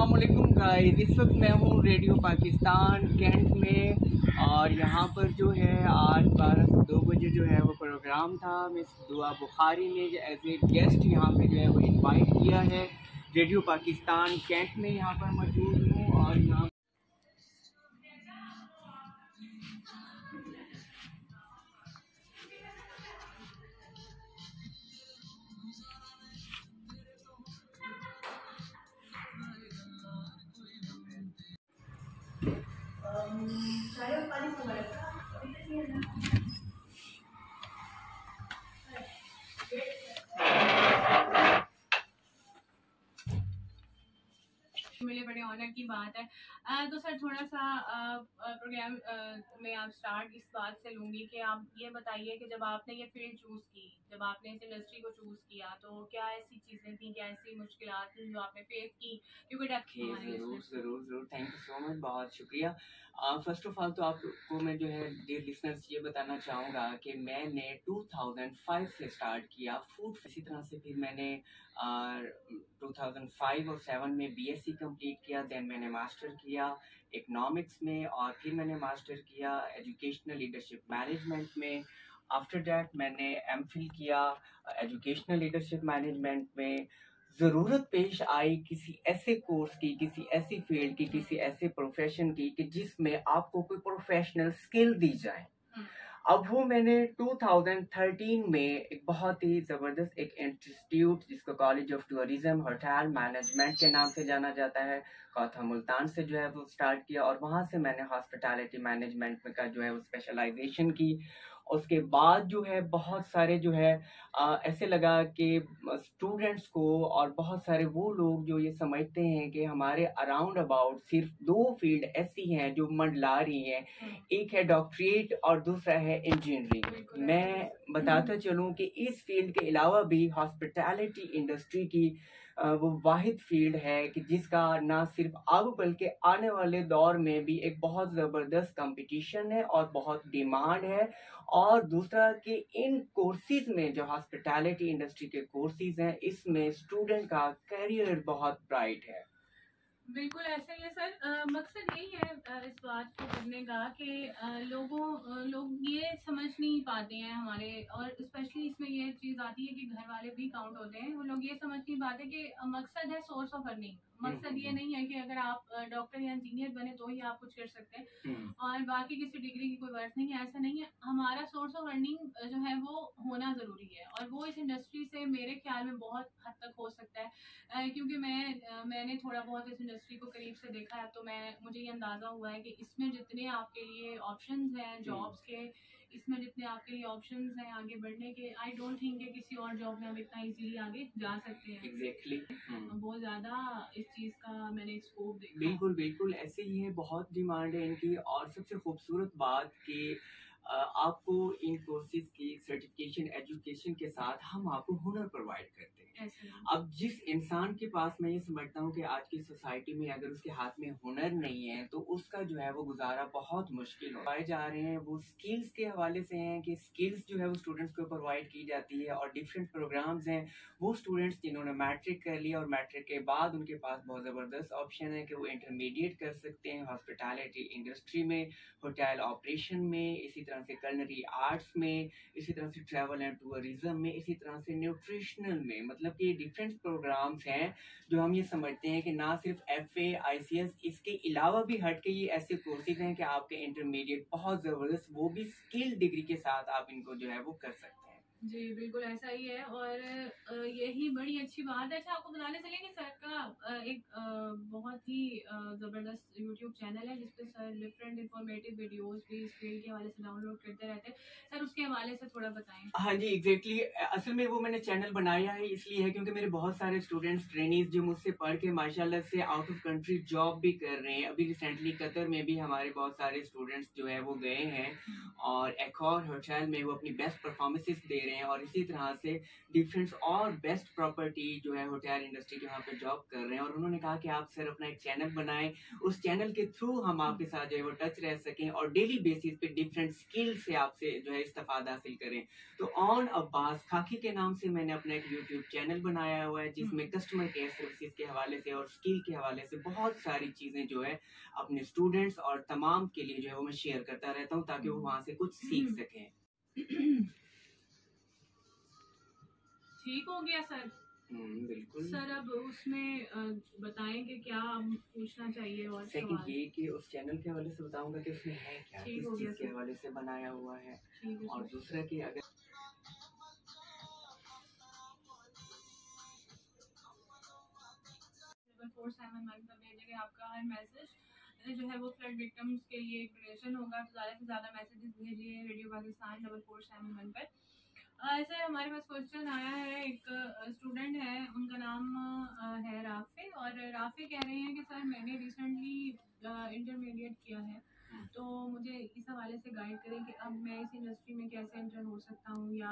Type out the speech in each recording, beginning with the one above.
अस्सलामुअलैकुम गाइस, इस वक्त मैं हूँ रेडियो पाकिस्तान कैंट में और यहाँ पर जो है आज 12 से 2 बजे जो है वो प्रोग्राम था। मिस दुआ बुखारी ने एज ए गेस्ट यहाँ पे जो है वो इनवाइट किया है। रेडियो पाकिस्तान कैंट में यहाँ पर मौजूद हूँ और यहाँ मिले बड़े ऑनर की बात है। तो सर थोड़ा सा प्रोग्राम में आप स्टार्ट इस बात से लूँगी कि आप ये बताइए कि जब आपने ये फील्ड चूज़ की, जब आपने इस इंडस्ट्री को चूज़ किया तो क्या ऐसी चीज़ें थी, क्या ऐसी मुश्किलात थी जो आपने फेस की? क्योंकि ज़रूर थैंक यू सो मच, बहुत शुक्रिया। फर्स्ट ऑफ ऑल तो आपको मैं जो है डियर लिसनर्स ये बताना चाहूँगा कि मैंने 2005 से स्टार्ट किया फूड। इसी तरह से फिर मैंने 2005 और 7 में बीएससी कंप्लीट किया। देन मैंने मास्टर किया इकोनॉमिक्स में और फिर मैंने मास्टर किया एजुकेशनल लीडरशिप मैनेजमेंट में। आफ्टर दैट मैंने एमफिल किया एजुकेशनल लीडरशिप मैनेजमेंट में। ज़रूरत पेश आई किसी ऐसे कोर्स की, किसी ऐसी फील्ड की, किसी ऐसे प्रोफेशन की कि जिसमें आपको कोई प्रोफेशनल स्किल दी जाए। अब वो मैंने 2013 में एक बहुत ही ज़बरदस्त एक इंस्टीट्यूट जिसको college of tourism hotel management के नाम से जाना जाता है, कौथा मुल्तान से जो है वो स्टार्ट किया और वहाँ से मैंने हॉस्पिटैलिटी मैनेजमेंट में का जो है वो स्पेशलाइजेशन की। उसके बाद जो है बहुत सारे जो है ऐसे लगा कि स्टूडेंट्स को और बहुत सारे वो लोग जो ये समझते हैं कि हमारे अराउंड अबाउट सिर्फ 2 फील्ड ऐसी हैं जो मंडला रही हैं, एक है डॉक्टरेट और दूसरा है इंजीनियरिंग। मैं बताता चलूँ कि इस फील्ड के अलावा भी हॉस्पिटैलिटी इंडस्ट्री की वो वाहिद फील्ड है कि जिसका ना सिर्फ अब बल्कि आने वाले दौर में भी एक बहुत ज़बरदस्त कंपटीशन है और बहुत डिमांड है। और दूसरा कि इन कोर्सेज में जो हॉस्पिटैलिटी इंडस्ट्री के कोर्सेज हैं इसमें स्टूडेंट का करियर बहुत ब्राइट है। बिल्कुल ऐसा ही है सर। मकसद यही है इस बात को करने का कि लोग ये समझ नहीं पाते हैं हमारे, और स्पेशली इसमें ये चीज़ आती है कि घर वाले भी काउंट होते हैं। वो लोग ये समझ नहीं पाते कि मकसद है सोर्स ऑफ अर्निंग। मकसद ये नहीं है कि अगर आप डॉक्टर या इंजीनियर बने तो ही आप कुछ कर सकते हैं और बाकी किसी डिग्री की कोई वर्थ नहीं है, ऐसा नहीं है। हमारा सोर्स ऑफ अर्निंग जो है वो होना ज़रूरी है और वो इस इंडस्ट्री से मेरे ख्याल में बहुत हद तक हो सकता है। क्योंकि मैंने थोड़ा बहुत इस इंडस्ट्री को करीब से देखा है तो मुझे ये अंदाज़ा हुआ है कि इसमें जितने आपके लिए ऑप्शंस हैं जॉब्स के, इसमें जितने आपके लिए ऑप्शंस हैं आगे बढ़ने के, आई डोंट थिंक कि किसी और जॉब में हम इतना इजीली आगे जा सकते हैं। एग्जैक्टली बहुत ज़्यादा इस चीज़ का मैंने स्कोप देखा। बिल्कुल ऐसे ही है, बहुत डिमांड है इनकी। और सबसे खूबसूरत बात कि आपको इन कोर्सेज की सर्टिफिकेशन एजुकेशन के साथ हम आपको हुनर प्रोवाइड करते हैं। अब जिस इंसान के पास, मैं ये समझता हूँ कि आज की सोसाइटी में अगर उसके हाथ में हुनर नहीं है तो उसका जो है वो गुजारा बहुत मुश्किल हो पाए जा रहे हैं। वो स्किल्स के हवाले से हैं कि स्किल्स जो है वो स्टूडेंट्स को प्रोवाइड की जाती है और डिफरेंट प्रोग्राम्स हैं। वो स्टूडेंट्स जिन्होंने मैट्रिक कर लिया और मैट्रिक के बाद उनके पास बहुत ज़बरदस्त ऑप्शन है कि वो इंटरमीडिएट कर सकते हैं हॉस्पिटैलिटी इंडस्ट्री में, होटल ऑपरेशन में, इसी तरह से कलनरी आर्ट्स में, इसी तरह से ट्रैवल एंड टूरिज्म में, इसी तरह से न्यूट्रिशनल में। मतलब कि डिफरेंट प्रोग्राम्स हैं जो हम ये समझते हैं कि ना सिर्फ FA ICS, इसके अलावा भी हट के ये ऐसे कोर्सेज हैं कि आपके इंटरमीडिएट बहुत ज़बरदस्त, वो भी स्किल डिग्री के साथ आप इनको जो है वो कर सकते हैं। जी बिल्कुल ऐसा ही है और यही बड़ी अच्छी बात है। अच्छा, आपको बताने चले कि सर का एक बहुत ही ज़बरदस्त यूट्यूब चैनल है जिसपे सर डिफरेंट इंफॉर्मेटिव वीडियोस भी इस फील्ड के हवाले से डाउनलोड करते रहते हैं। सर उसके हवाले से थोड़ा बताएं। हाँ जी, एग्जैक्टली। असल में वो मैंने चैनल बनाया है इसलिए है क्योंकि मेरे बहुत सारे स्टूडेंट्स ट्रेनीज जो मुझसे पढ़ के माशाल्लाह से आउट ऑफ कंट्री जॉब भी कर रहे हैं। अभी रिसेंटली कतर में भी हमारे बहुत सारे स्टूडेंट्स जो है वो गए हैं और एक और होटल में वो अपनी बेस्ट परफॉर्मेंसेस दे रहे हैं, और इसी तरह से डिफरेंट और बेस्ट प्रॉपर्टी जो है होटल इंडस्ट्री के वहाँ पे जॉब कर रहे हैं। और उन्होंने कहा कि आप सर अपना एक चैनल बनाएं, उस चैनल के थ्रू हम आपके साथ जो है वो टच रह सकें और डेली बेसिस पे डिफरेंट स्किल से आपसे जो है इस्तेफादा हासिल करें। तो ऑन अब्बास खाकी के नाम से मैंने अपना एक यूट्यूब चैनल बनाया हुआ है, जिसमें कस्टमर केयर सर्विसेज के हवाले से और स्किल के हवाले से बहुत सारी चीज़ें जो है अपने स्टूडेंट्स और तमाम के लिए जो है वो मैं शेयर करता रहता हूँ, ताकि वो वहाँ से कुछ सीख सकें। ठीक हो गया सर। बिल्कुल सर, अब उसमें बताएं कि क्या पूछना चाहिए और सेकंड ये कि उस चैनल के हवाले से बताऊंगा कि उसमें है क्या, ठीक किस हो गया चीज़ के सर। हवाले से बनाया हुआ है, ठीक है और सर। दूसरा कि अगर डबल 471 पर भेजेंगे आपका हर मैसेज जो है वो फ्लड विक्टिम्स के लिए एक डोनेशन होगा। तो ज़्यादा से ज़्यादा मैसेजेस भेजिए रेडियो पाकिस्तान 4471 पर। ऐसे हमारे पास क्वेश्चन आया है, एक स्टूडेंट है, उनका नाम है राफे, और राफे कह रहे हैं कि सर मैंने रिसेंटली इंटरमीडिएट किया है, तो मुझे इस हवाले से गाइड करें कि अब मैं इस इंडस्ट्री में कैसे एंटर हो सकता हूँ, या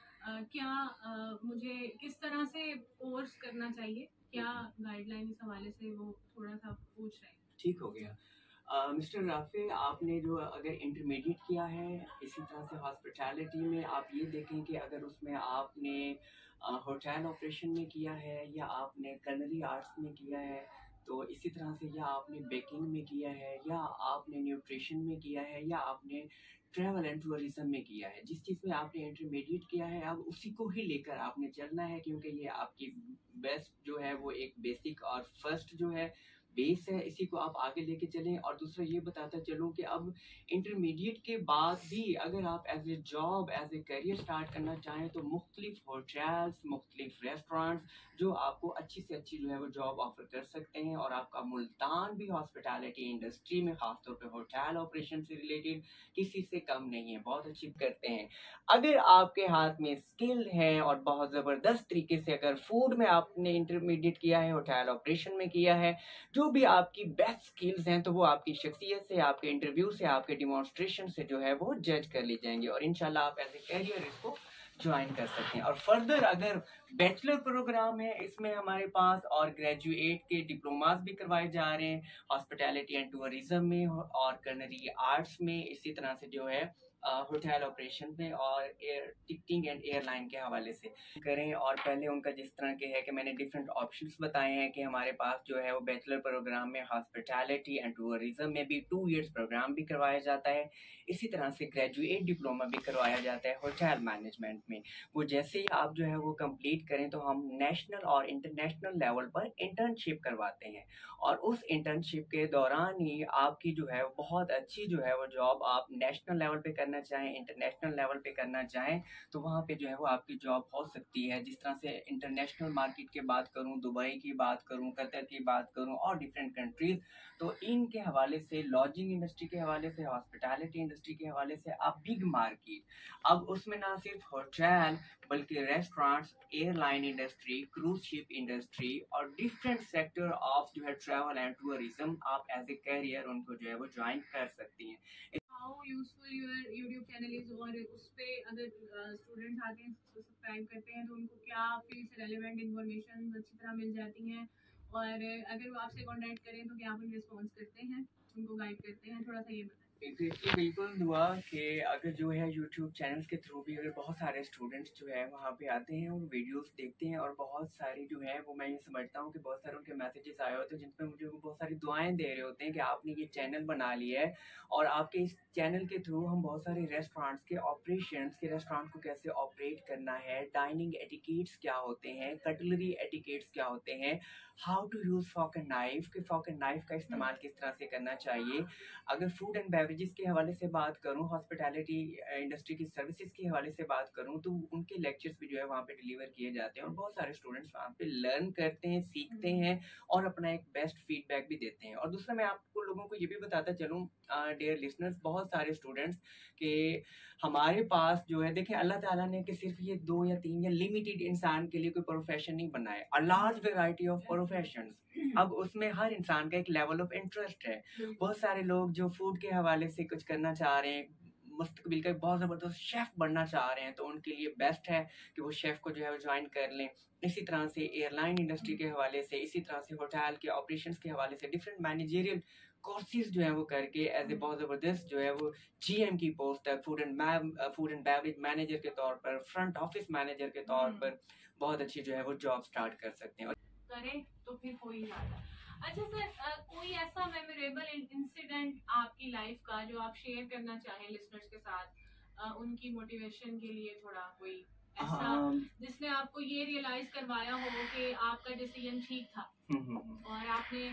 क्या मुझे किस तरह से कोर्स करना चाहिए, क्या गाइडलाइन इस हवाले से वो थोड़ा सा पूछ रहे हैं। ठीक हो गया। मिस्टर राफे, आपने जो अगर इंटरमीडिएट किया है इसी तरह से हॉस्पिटैलिटी में, आप ये देखें कि अगर उसमें आपने होटल ऑपरेशन में किया है या आपने कलरी आर्ट्स में किया है, तो इसी तरह से या आपने बेकिंग में किया है या आपने न्यूट्रिशन में किया है या आपने ट्रैवल एंड टूरिज्म में किया है, जिस चीज़ में आपने इंटरमीडिएट किया है अब उसी को ही लेकर आपने चलना है, क्योंकि ये आपकी बेस्ट जो है वो एक बेसिक और फर्स्ट जो है बेस है, इसी को आप आगे लेके चलें। और दूसरा ये बताता चलूँ कि अब इंटरमीडिएट के बाद भी अगर आप as a job as a career start करना चाहें तो मुख्तलिफ होटल्स, मुख्तलिफ रेस्टोरेंट्स जो आपको अच्छी से अच्छी जो है वो जॉब ऑफर कर सकते हैं। और आपका मुल्तान भी हॉस्पिटैलिटी इंडस्ट्री में खासतौर पर होटल ऑपरेशन से रिलेटेड किसी से कम नहीं है, बहुत अच्छी करते हैं। अगर आपके हाथ में स्किल है और बहुत ज़बरदस्त तरीके से अगर फूड में आपने इंटरमीडिएट किया है, होटल ऑपरेशन में किया है, जो भी आपकी बेस्ट स्किल्स हैं, तो वो आपकी शख्सियत से, आपके इंटरव्यू से, आपके डिमॉन्स्ट्रेशन से जो है वो जज कर ली जाएंगे और इंशाल्लाह आप एज ए कैरियर इसको ज्वाइन कर सकते हैं। और फर्दर अगर बैचलर प्रोग्राम है इसमें हमारे पास, और ग्रेजुएट के डिप्लोमास भी करवाए जा रहे हैं हॉस्पिटैलिटी एंड टूरिज्म में और कलरी आर्ट्स में, इसी तरह से जो है होटल ऑपरेशन में और एयर टिकटिंग एंड एयरलाइन के हवाले से करें। और पहले उनका जिस तरह के है कि मैंने डिफरेंट ऑप्शंस बताए हैं कि हमारे पास जो है वो बैचलर प्रोग्राम में हॉस्पिटैलिटी एंड टूरिज्म में भी 2 इयर्स प्रोग्राम भी करवाया जाता है, इसी तरह से ग्रेजुएट डिप्लोमा भी करवाया जाता है होटल मैनेजमेंट में। वो जैसे ही आप जो है वो कंप्लीट करें तो हम नेशनल और इंटरनेशनल लेवल पर इंटर्नशिप करवाते हैं, और उस इंटर्नशिप के दौरान ही आपकी जो है बहुत अच्छी जो है वो जॉब आप नेशनल लेवल पे करना चाहें, इंटरनेशनल लेवल पे करना चाहें, तो वहाँ पे जो है वो आपकी जॉब हो सकती है। जिस तरह से इंटरनेशनल मार्केट की बात करूँ, दुबई की बात करूँ, कतर की बात करूँ और डिफरेंट कंट्रीज़, तो इनके हवाले से, लॉजिंग इंडस्ट्री के हवाले से, हॉस्पिटैलिटी इंडस्ट्री के हवाले से आप बिग मार्केट, अब उसमें ना सिर्फ होटल बल्कि restaurants, airline industry, cruise ship industry और डिफरेंट सेक्टर ऑफ जो है ट्रैवल एंड टूरिज्म आप एज ए कैरियर उनको जो है वो ज्वाइन कर सकती हैं। How useful your YouTube channel is, और उस पे अगर स्टूडेंट्स आके सब्सक्राइब करते हैं तो उनको क्या फील्ड से रेलेवेंट इन्फॉर्मेशन अच्छी तरह मिल जाती हैं, और अगर वो आपसे कॉन्टैक्ट करें तो क्या आप उन्हें रिस्पॉन्स करते हैं, उनको गाइड करते हैं, थोड़ा सा ये बताएं। एग्जैक्टली, बिल्कुल दुआ कि अगर जो है यूट्यूब चैनल्स के थ्रू भी अगर बहुत सारे स्टूडेंट्स जो है वहाँ पे आते हैं और वीडियोस देखते हैं, और बहुत सारी जो है वो मैं ये समझता हूँ कि बहुत सारे उनके मैसेजेस आए होते हैं जिन पर मुझे वो बहुत सारी दुआएं दे रहे होते हैं कि आपने ये चैनल बना लिया है और आपके इस चैनल के थ्रू हम बहुत सारे रेस्टोरेंट्स के ऑपरेशंस के, रेस्टोरेंट को कैसे ऑपरेट करना है, डाइनिंग एटिकेट्स क्या होते हैं, कटलरी एटिकेट्स क्या होते हैं, how to use fork and knife, के फॉर्क एंड नाइफ का इस्तेमाल किस तरह से करना चाहिए। अगर फूड एंड बेवरेजेस के हवाले से बात करूं, हॉस्पिटैलिटी इंडस्ट्री की सर्विसेज के हवाले से बात करूं, तो उनके लेक्चर्स भी जो है वहाँ पे डिलीवर किए जाते हैं और बहुत सारे स्टूडेंट्स वहाँ पे लर्न करते हैं, सीखते हैं और अपना एक बेस्ट फीडबैक भी देते हैं। और दूसरा मैं आपको लोगों को ये भी बताता चलूँ डियर लिसनर्स, बहुत सारे स्टूडेंट्स के हमारे पास जो है, देखें अल्लाह ताला ने कि सिर्फ ये 2 या 3 या लिमिटेड इंसान के लिए कोई प्रोफेशन नहीं बनाए, a large variety of professions. अब उसमें हर इंसान का एक लेवल ऑफ इंटरेस्ट है। बहुत सारे लोग जो फूड के हवाले से कुछ करना चाह रहे हैं, मुस्तकबिल का बहुत ज़बरदस्त शेफ़ बनना चाह रहे हैं तो उनके लिए बेस्ट है कि वो शेफ़ को जो है वो ज्वाइन कर लें। इसी तरह से एयरलाइन इंडस्ट्री के हवाले से, इसी तरह से होटल के ऑपरेशंस के हवाले से डिफरेंट मैनेजरियल कोर्सेज जो है वो करके एज ए बहुत ज़बरदस्त जो है वो जीएम की पोस्ट तक फूड एंड बेवरेज मैनेजर के तौर पर, फ्रंट ऑफिस मैनेजर के तौर पर बहुत अच्छी जो है वो जॉब स्टार्ट कर सकते हैं। करें तो फिर कोई ज्यादा अच्छा सर, कोई ऐसा मेमोरेबल इंसिडेंट आपकी लाइफ का जो आप शेयर करना चाहें लिसनर्स के साथ, उनकी मोटिवेशन के लिए, थोड़ा कोई ऐसा जिसने आपको ये रियलाइज करवाया हो कि आपका डिसीजन ठीक था और आपने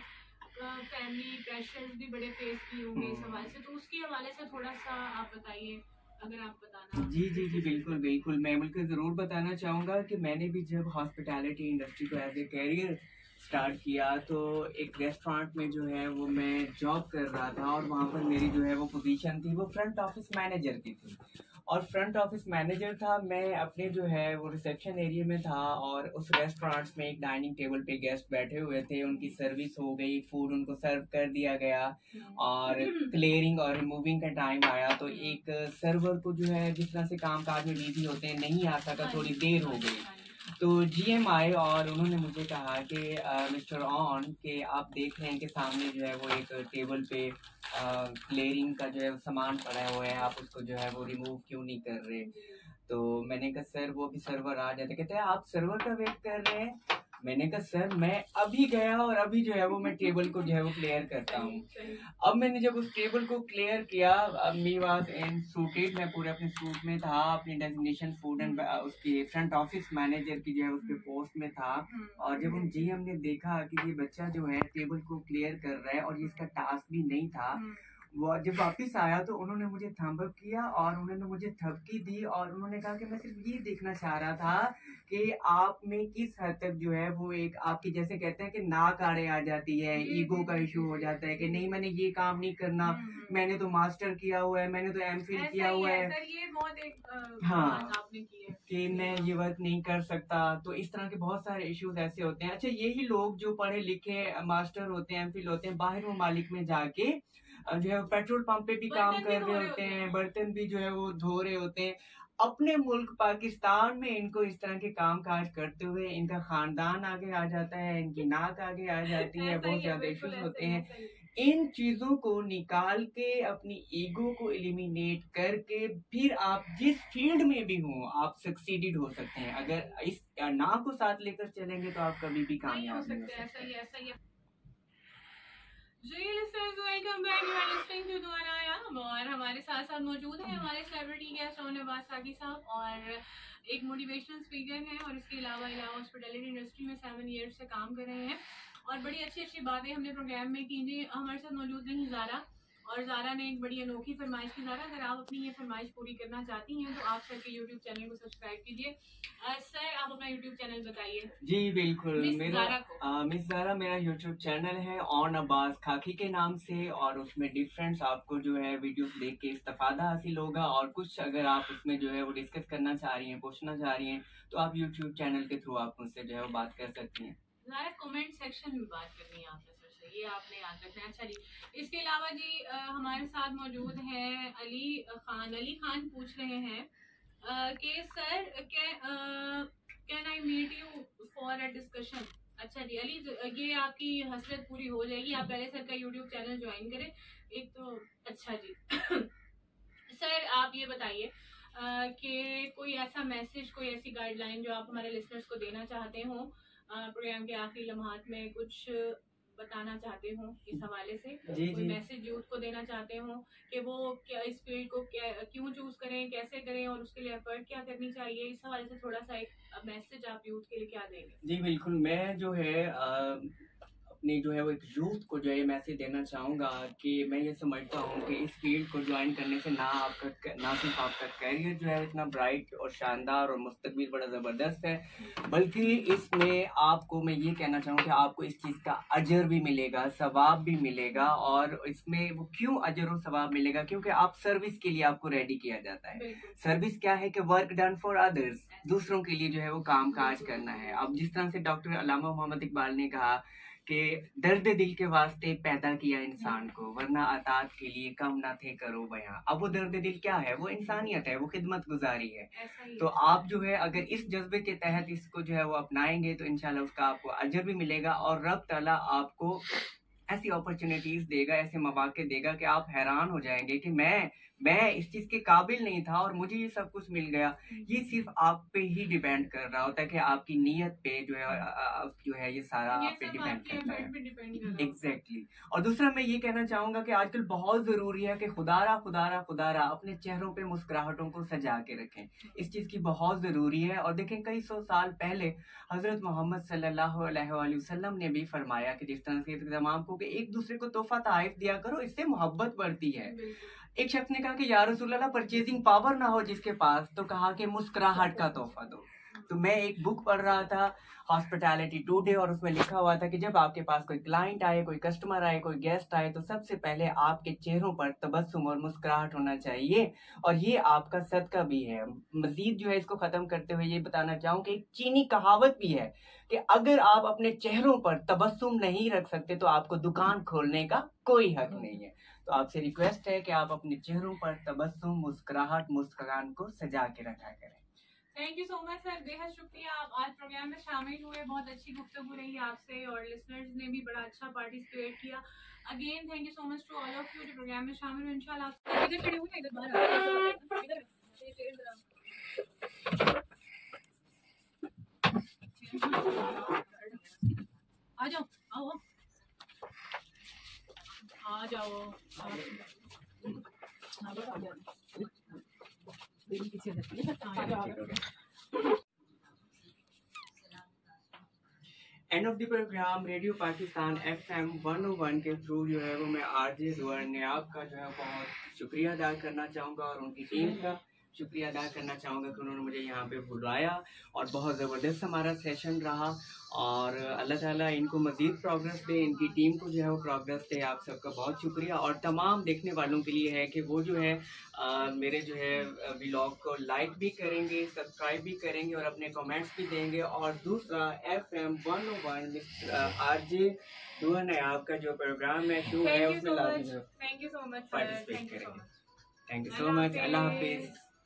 फैमिली प्रेशर्स भी बड़े फेस किए होंगे इस हवाले से, तो उसके हवाले से थोड़ा सा आप बताइए अगर आप बताना। जी बिल्कुल बिल्कुल, मैं बिल्कुल ज़रूर बताना चाहूँगा कि मैंने भी जब हॉस्पिटैलिटी इंडस्ट्री को एज ए कैरियर स्टार्ट किया तो एक रेस्टोरेंट में जो है वो मैं जॉब कर रहा था और वहाँ पर मेरी जो है वो पोजीशन थी वो फ्रंट ऑफिस मैनेजर की थी। और फ्रंट ऑफिस मैनेजर था, मैं अपने जो है वो रिसेप्शन एरिया में था और उस रेस्टोरेंट्स में एक डाइनिंग टेबल पे गेस्ट बैठे हुए थे, उनकी सर्विस हो गई, फूड उनको सर्व कर दिया गया और क्लियरिंग और रिमूविंग का टाइम आया तो एक सर्वर को जो है जिस तरह से काम काज में बिजी होते हैं नहीं आ सका, थोड़ी देर हो गई। तो जीएम आए और उन्होंने मुझे कहा कि मिस्टर ऑन कि आप देख रहे हैं कि सामने जो है वो एक टेबल पे क्लियरिंग का जो है सामान पड़ा हुआ है, आप उसको जो है वो रिमूव क्यों नहीं कर रहे। तो मैंने कहा सर वो भी सर्वर आ जाते, कहते हैं आप सर्वर का वेट कर रहे हैं। मैंने कहा सर मैं अभी गया और अभी जो है वो मैं टेबल को जो है वो क्लियर करता हूँ। अब मैंने जब उस टेबल को क्लियर किया, मी वाज इन सूटेड, मैं पूरे अपने सूट में था, अपनी डेजिग्नेशन फूड एंड उसकी फ्रंट ऑफिस मैनेजर की जो है उसके पोस्ट में था। और जब उन जीएम ने देखा कि ये बच्चा जो है टेबल को क्लियर कर रहा है और इसका टास्क भी नहीं था, वो जब वापस आया तो उन्होंने मुझे थम्ब अप किया और उन्होंने मुझे थपकी दी और उन्होंने कहा कि मैं सिर्फ ये देखना चाह रहा था कि आप में किस हद तक जो है वो एक आपकी जैसे कहते हैं कि नाक आड़े आ जाती है, ईगो का इशू हो जाता है कि नहीं मैंने ये काम नहीं करना, मैंने तो मास्टर किया हुआ है, मैंने तो एमफिल किया हुआ है, ये बहुत एक हाँ आपने की है कि मैं ये वर्क नहीं कर सकता। तो इस तरह के बहुत सारे इश्यूज ऐसे होते हैं। अच्छा यही लोग जो पढ़े लिखे मास्टर होते हैं, एमफिल होते हैं, बाहर ममालिक में जाके जो है पेट्रोल पंप पे भी काम कर रहे होते हैं, बर्तन भी जो है वो धो रहे होते हैं। अपने मुल्क पाकिस्तान में इनको इस तरह के काम काज करते हुए इनका खानदान आगे आ जाता है, इनकी नाक आगे आ जाती है, बहुत ज्यादा इश्यूज होते हैं। इन चीजों को निकाल के अपनी ईगो को एलिमिनेट करके फिर आप जिस फील्ड में भी हो आप सक्सीडेड हो सकते हैं। अगर इस ना को साथ लेकर चलेंगे तो आप कभी भी कामयाब नहीं हो सकते। ऐसा ही welcome back, you are listening to दुआरा आयाम और हमारे साथ साथ मौजूद है हमारे सेलिब्रिटी गेस्ट नवाज साकी साहब और एक मोटिवेशनल स्पीकर हैं और इसके अलावा हॉस्पिटैलिटी इंडस्ट्री में 7 ईयर्स से काम कर रहे हैं और बड़ी अच्छी अच्छी बातें हमने प्रोग्राम में की। हमारे साथ मौजूद रही ज़ारा और ज़ारा ने एक बड़ी अनोखी फरमाइश की। ज़ारा अगर आप अपनी ये फरमाइश पूरी करना चाहती हैं तो आप सर के यूट्यूब चैनल को सब्सक्राइब कीजिए। सर आप अपना यूट्यूब चैनल बताइए। जी बिल्कुल, मिस ज़ारा मेरा यूट्यूब चैनल है ऑन अब्बास खाकी के नाम से और उसमें डिफरेंट आपको जो है वीडियोस देख के इस्तेफादा हासिल होगा और कुछ अगर आप उसमें जो है वो डिस्कस करना चाह रही हैं, पूछना चाह रही हैं तो आप यूट्यूब चैनल के थ्रू आप मुझसे जो है वो बात कर सकती हैं। ज़ारा कमेंट सेक्शन में बात करनी है आपने सर से, ये आपने याद रखना है। अच्छा जी, इसके अलावा जी हमारे साथ मौजूद हैं अली खान पूछ रहे हैं कि sir can I meet you for a discussion. अच्छा जी अली, ये आपकी हसरत पूरी हो जाएगी, आप पहले सर का यूट्यूब चैनल ज्वाइन करें एक तो। अच्छा जी सर आप ये बताइए कि कोई ऐसा मैसेज, कोई ऐसी गाइडलाइन जो आप हमारे लिसनर्स को देना चाहते हो, प्रोग्राम के आखिरी लम्हात में कुछ बताना चाहते हो इस हवाले से, कोई मैसेज यूथ को देना चाहते हो कि वो क्या इस फील्ड को क्यों चूज करें, कैसे करें और उसके लिए एफर्ट क्या करनी चाहिए, इस हवाले से थोड़ा सा एक मैसेज आप यूथ के लिए क्या देंगे? जी बिल्कुल, मैं जो है अपनी जो है वो एक यूथ को जो है मैसेज देना चाहूँगा कि मैं ये समझता हूँ कि इस फील्ड को ज्वाइन करने से ना सिर्फ आपका कैरियर जो है इतना ब्राइट और शानदार और मुस्तकबिल बड़ा ज़बरदस्त है, बल्कि इसमें आपको मैं ये कहना चाहूँ कि आपको इस चीज़ का अजर भी मिलेगा, सवाब भी मिलेगा। और इसमें वो क्यों अजर और सवाब मिलेगा, क्योंकि आप सर्विस के लिए आपको रेडी किया जाता है। सर्विस क्या है कि वर्क डन फॉर अदर्स, दूसरों के लिए जो है वो काम काज करना है। अब जिस तरह से डॉक्टर अल्लामा मोहम्मद इकबाल ने कहा कि दर्द दिल के वास्ते पैदा किया इंसान को, वरना अतात के लिए कम ना थे करो बयां। अब वो दर्द दिल क्या है? वो इंसानियत है, वो खिदमत गुजारी है। तो आप जो है अगर इस जज्बे के तहत इसको जो है वो अपनाएंगे तो इंशाल्लाह उसका आपको अजर भी मिलेगा, और रब ताला आपको ऐसी अपॉर्चुनिटीज देगा, ऐसे मौके देगा कि आप हैरान हो जाएंगे कि मैं इस चीज के काबिल नहीं था और मुझे ये सब कुछ मिल गया। ये सिर्फ आप पे ही डिपेंड कर रहा होता है कि आपकी नीयत पे जो है ये सारा आप पे डिपेंड करता है। एग्जैक्टली। और दूसरा मैं ये कहना चाहूंगा कि आजकल बहुत जरूरी है कि खुदारा अपने चेहरों पे मुस्कुराहटों को सजा के रखें। इस चीज की बहुत जरूरी है। और देखें कई सौ साल पहले हजरत मोहम्मद सल्लल्लाहु अलैहि वसल्लम ने भी फरमाया कि जिस तरह से तमाम को कि एक दूसरे को तोहफा ताइफ दिया करो, इससे मोहब्बत बढ़ती है। एक शख्स ने कहा कि या रसूलल्लाह परचेजिंग पावर ना हो जिसके पास, तो कहा कि मुस्कुराहट का तोहफा दो। तो मैं एक बुक पढ़ रहा था हॉस्पिटैलिटी टुडे, और उसमें लिखा हुआ था कि जब आपके पास कोई क्लाइंट आए, कोई कस्टमर आए, कोई गेस्ट आए, तो सबसे पहले आपके चेहरों पर तबस्सुम और मुस्कुराहट होना चाहिए, और ये आपका सदका भी है। मजीद जो है इसको खत्म करते हुए ये बताना चाहूँ कि एक चीनी कहावत भी है कि अगर आप अपने चेहरों पर तबस्सुम नहीं रख सकते तो आपको दुकान खोलने का कोई हक नहीं है। तो आपसे रिक्वेस्ट है कि आप अपने चेहरों पर तबस्सुम, मुस्कुराहट, मुस्कान को सजा के रखा करें। Thank you so much sir, बेहद शुक्रिया आप आज प्रोग्राम में शामिल हुए। बहुत अच्छी गुफ्तगू रही आपसे और लिसनर्स ने भी बड़ा अच्छा पार्टिसिपेट किया। Again thank you so much to all of you जो प्रोग्राम में शामिल हुए। इंशाल्लाह इधर खड़े हुए, इधर बाहर आ जाओ, आओ आ जाओ, end of the program radio Pakistan FM 101 के थ्रू जो है वो मैं RJ रुअर नियाब का जो है बहुत शुक्रिया अदा करना चाहूँगा, और उनकी टीम का शुक्रिया अदा करना चाहूँगा कि उन्होंने मुझे यहाँ पे बुलाया, और बहुत ज़बरदस्त हमारा सेशन रहा। और अल्लाह ताला इनको मज़ीद प्रोग्रेस दे, इनकी टीम को जो है वो प्रोग्रेस दे। आप सबका बहुत शुक्रिया। और तमाम देखने वालों के लिए है कि वो जो है मेरे जो है व्लॉग को लाइक भी करेंगे, सब्सक्राइब भी करेंगे, और अपने कमेंट्स भी देंगे। और दूसरा FM 101 RJ रुअर नियाब का जो प्रोग्राम है शो है उसमें thank you so much, participate करेंगे। Thank you so much. अल्लाह हाफिज़।